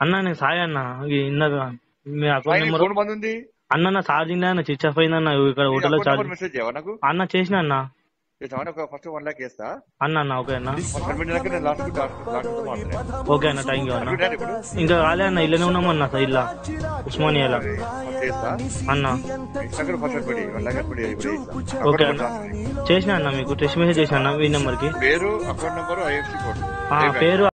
అన్న నేను సాయి అన్న ఇందాక మీ అకౌంట్ నెంబర్ అన్న నా ఛార్జింగ్ అన్న స్విచ్ ఆఫ్ అయిందన్న ఇక్కడ హోటల్లో ఛార్జింగ్ అన్న చేసిన అన్న ఫస్ట్ 1 lakh వేస్తా అన్న ఓకే అన్న ఓకే అన్న థ్యాంక్ యూ అన్న ఇంకా కాలే అన్న ఇల్లనే ఉన్నామన్న ఇల్లా ఉస్మానియాలో అన్న ఓకే అన్న చేసిన అన్న మీకు టెక్స్ట్ మెసేజ్ చేసిన అన్న ఈ నెంబర్ కి పేరు అకౌంట్ నెంబర్ పేరు